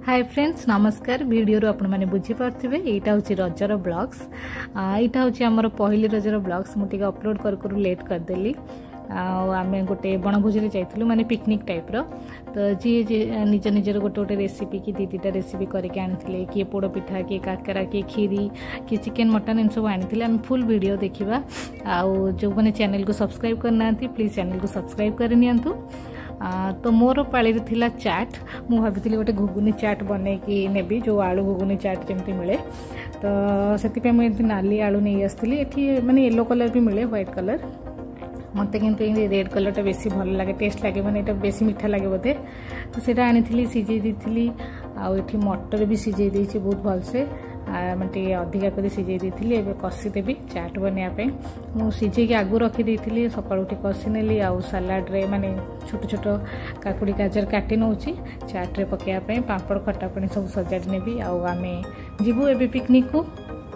Hi friends नमस्कार video रो आपण माने बुझी पारथिबे एटा होची रजर ब्लॉग्स एटा होची हमर पहिली रजर ब्लॉग्स मुटिके अपलोड करू लेट कर देली आमे गोटे बनभोज रे जाइथिलु माने पिकनिक टाइप रो तो जी निज निजर गोटे गोटे रेसिपी की दीटा रेसिपी करके आनिथिले कि पोड़ पिठा कि काकरा कि खीरी कि चिकन मटन इन सब आनिथिले हम फुल वीडियो देखिबा आउ जो माने चैनल को सब्सक्राइब करनांती प्लीज चैनल को सब्सक्राइब कर नियंतु तो मोर पाली थिला चाट मु भाभी गोटे घुगुनी चाट बने कि नेबी जो आलू घुगुनी चाट जमती मिले तो से मुझे नाली आलू नहीं आसती एठी माने येलो कलर भी मिले व्हाइट कलर मत कि रेड कलर बेसी भल लगे टेस्ट लगे माने एटा बेसी मीठा लगे बोधे तो सेटा आनी सीझे दी आठी मटर भी सीझे देछि बहुत भल से मैं अधिका कर सीझे दी कषी देवी चाट बनवाई मुझे सीझे आगु रखी सकाल उठी कषी नेली आउ सालाड रे माने छोट छोट काकुड़ी गाजर काटी नौ चाट रे पकाइवाई पापड़ खटा पानी सब सजाड़ी नेबी आउ आमे जीवु एबे पिकनिक को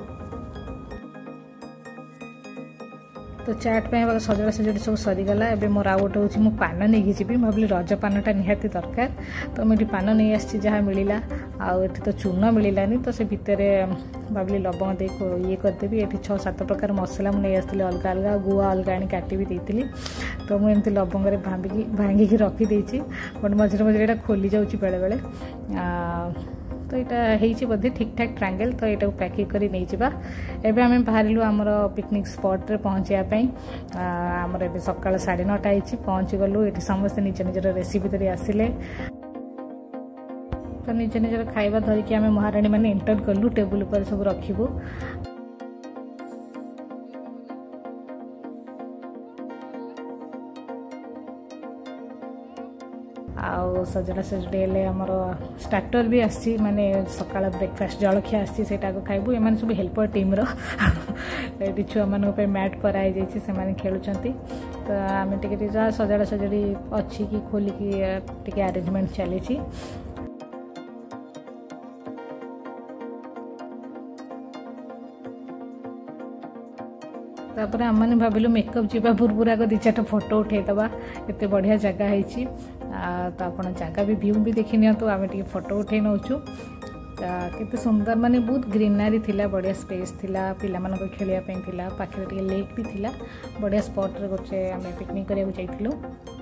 तो चाट पे सजड़ा सजड़ी सब सरीगला एबे मोर आउ गोटे हूँ मुझे पान नहीं जी भाविली रज पानटा निहाती दरकार तो मुझे पान नहीं आसी जहाँ मिलला आउ एठी तो चून मिलानी तो से भितर भाविली लवंग दे ये करदेवी ये 6-7 प्रकार मसला मुझे आसती अलग अलग गुआ अलग आनी काटी भी देती तो मुझे लवंग भांगिकी रखीदे बट मझे मझे यहाँ खोली जाऊँगी बेले बेले तो यहाँ बोधे ठीक ठाक ट्रायंगल तो यहाँ पैकिंग कर नहीं जावा एबे आम बाहरिलु आमर पिकनिक स्पॉट रे पहुँचापी आमर ए सकाल 9:30 पहुँची गलु ये समस्ते निज निजर रेसिपी धरी आसिले तो निज निजर खाइबा धरिकी आम महाराणी मैंने एंटर कलु टेबुल पर सब रखिबू आउ सजड़ा सजड़ी आमर स्टार्टर भी आसी माने सकाळ ब्रेकफास्ट जलखिया आसी सेटा को खाइबू एमान सब हेल्पर टीम रो एटी छुआ मान पे मैट कराई जाइछि से माने खेलुचंती तो आमे टिके जा सजड़ा सजड़ी अछि कि खोली कि टिके अरेंजमेंट चली छी तापर आम मैंने भाविलु मेकअप जावा पूर्व आग 2-4 फोटो उठेदबा एत बढ़िया जगह है तो आप जगह भी व्यू भी देखी नि तो आम टे फोटो उठे नौचु केते सुंदर माने बहुत ग्रीनरी थिला बढ़िया स्पेस थिला पिला मानको खेलिया पे थिला पाखे टे लेक भी थिला बढ़िया स्पॉट रे गोटे आम पिकनिक करिया जाइथिलु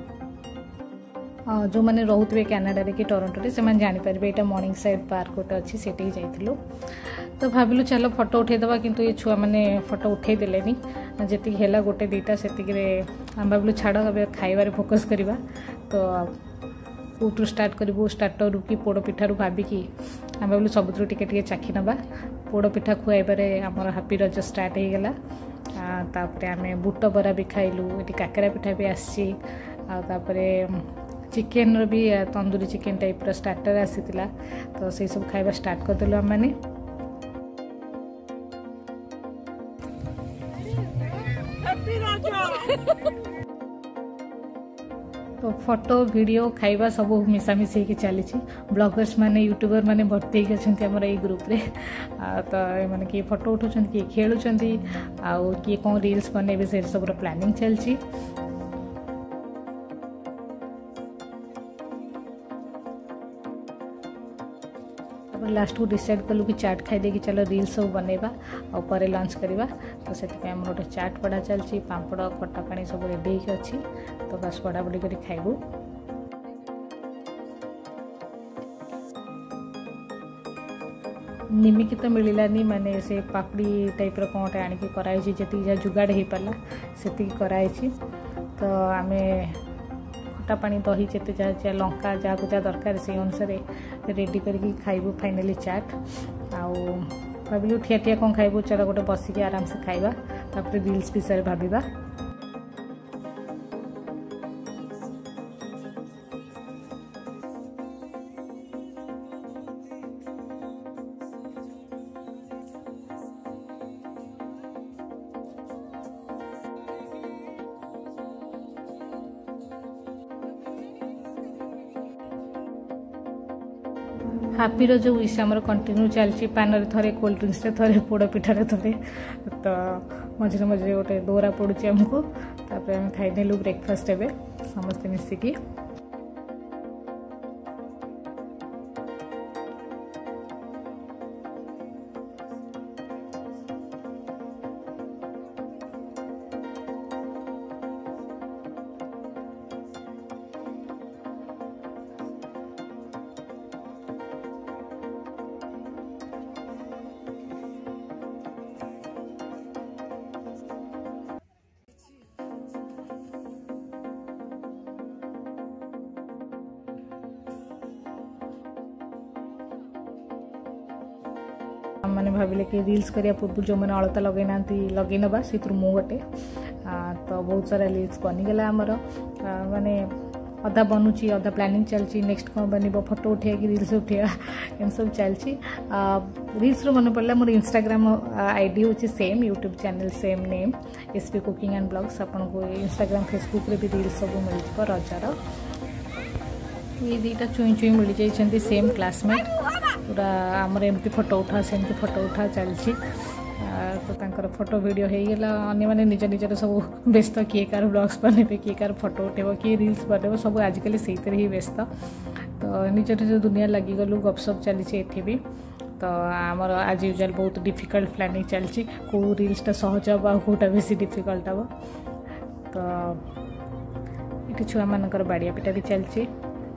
जो मैंने रोथे कैनाडा कि टोरंटो से जानी पारे यहाँ मॉर्निंग साइड पार्क गोटे अच्छी से जाइलु तो भाविलु चलो फोटो उठेदबा किंतु ये छुआ मैंने फोटो उठे देलेनी जी है गोटे 2टा से आम भाविलु छाड़ खाइबार फोकस करवा तो कौटू स्टार्ट करूँ स्टार्टर कि पोड़ पिठारू भाविकी आम भाविलु सबुठ टिके चाखी नवा पोड़ पिठा खुआइबारे आमर हापी रज स्टार्ट हो गला तापर आम बुट बरा भी खाइलु ये काकरा पिठा भी आसी आतापरे चिकेन रो भी तंदूरी चिकेन टाइप रो स्टार्टर आसीतिला तो से सब खाइबा स्टार्ट करदेलु आम माने तो फोटो वीडियो खाइबा सब मिसामिशी के चली ब्लॉगर्स माने यूट्यूबर माने भर्ती होती आमर ये ग्रुप रे तो मैंने किए फोटो उठाउछन किए खेलुछन आउ किए कौन रील्स बनेबे से सब प्लानिंग चलची लास्ट को डिसाइड कलु कि चाट खाई दे कि चलो रील्स सब बनैबा और पर लंच करवा तो से गोटे चाट पढ़ा चलती पापड़ खटा पानी सब रेडी अच्छी तो बस पढ़ापढ़ी कर खाइबू निमिकी तो मिलानी माने से पापड़ी टाइप कौटे आणिकी कराई जी जहाँ जुगाड़ हो पारा से कराई तो आम खटा पानी दही जिते जहाँ लंका जहाँ को जहाँ दरकार से अनुसार रेडी करके खाइबू फाइनाली चाट आउ भाविलु ठिया ठिया कौन खाइबू चलो गोटे बसिकी आराम से खाइबा तापर रील्स विषय भाविबा हापी रो जो विष आमर कंटिन्यू चलती पान थे कोल्ड ड्रिंक्स थे पोड़ पिठारे थे तो मझे मझे गोटे दौरा पड़ुची आमको तापर आम खाई नेलु ब्रेकफास्ट एवं समस्ते मिसिकी मैंने भाविले कि रील्स करिया पूर्व जो मैंने अलता लगे ना लगे नवा से मु गोटे तो बहुत सारा रील्स बनीगला आमर माने अधा बनूची अधा प्लानिंग चलती नेक्स्ट कौन बन फोटो उठे कि रील्स उठा एम सब चलती रील्स मन पड़ा मोर इंस्टाग्राम आईडी हूँ same YouTube channel same name SP cooking and vlogs आपन को इंस्टाग्राम फेसबुक रे भी रील्स सब मिल रजार ये दुईटा चुई चुई मिल जाइए सेम क्लासमेट पूरा आमर एमती फोटो उठा सेमती फोटो उठा चलती तो तांकर फोटो वीडियो होगा अन्य मैंने निज निजर सब व्यस्त किए कार ब्लॉग्स बनबे किए कार फोटो उठेब किए रील्स बनब सब आजिकल से ही व्यस्त तो निज निज दुनिया लगिगलु गपसप चली एठी भी तो आमर आज यूजुअल बहुत डिफिकल्ट प्लानिंग चलती कौ रील्सटा सहज हम आउटा बेसी डिफिकल्ट हम तो ये छुआ मानकर बाड़िया पिटा भी चलती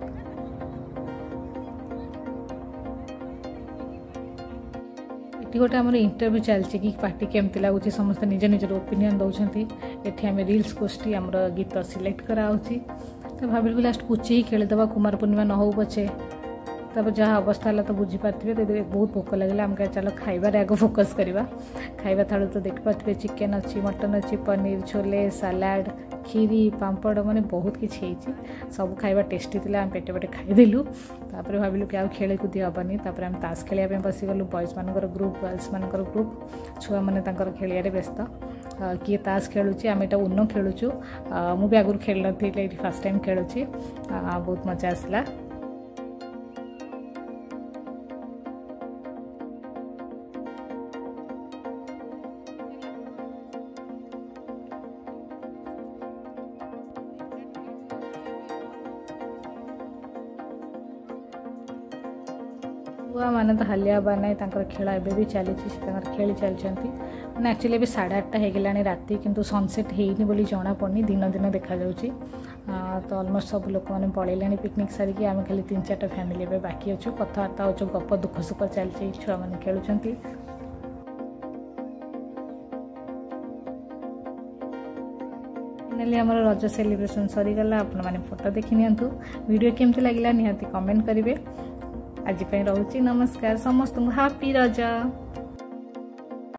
गोटे आम इंटरव्यू चलती कि पार्टी केमती लगुच समस्त निज निजर ओपिनियन दौरान ये आम रील्स गोष्ठी आमर गीत सिलेक्ट कराऊँगी तो भाविल लास्ट पुची ही खेलीदे कुमार पूर्णिमा न हो पछे तब जहाँ अवस्था है तो बुझीपारे तो बहुत भोक लगे आम चलो खाइबार आग फोकस करवा खाइबा थाल तो देखिपारे चिकेन अच्छी मटन अच्छी पनीर छोले सालाड खीरी पांपड़ माने बहुत किसी सब खाइबा टेस्टी थी आम पेटे पेटे खाईदेलु तापर भाविलु कि खेल कूदी हेनी तापर आम ताश खेलिया बसीगलु बॉयज मानकर ग्रुप गर्ल्स मानकर ग्रुप छुआ मैंने खेलिया व्यस्त किए ताश खेलुची आम एटा उन्न खेलुचु मु भी आगुरी खेल नी फर्स्ट टाइम खेलुची बहुत मजा आसला मैंने तो हालिया बा ना खेल एवं भी चली खेली चलती मैंने एक्चुअली भी 8:30 होगला राति किंतु सनसेट होनी बोली जना पड़नी दिन दिन देखा तो ऑलमोस्ट सब लोक मैंने पलैले पिकनिक सारिकी आम खाली 3-4 फैमिली ए बाकी अच्छु कथबार्ता हो गप दुख सुख चलती छुआ मैंने खेलुंट फाइनली आम रज सेलिब्रेशन सरीगला आपण मैंने फोटो देखी नियंतु वीडियो केमती लगिला निहाती कमेंट करेंगे आज रोची नमस्कार समस्त हैप्पी रज।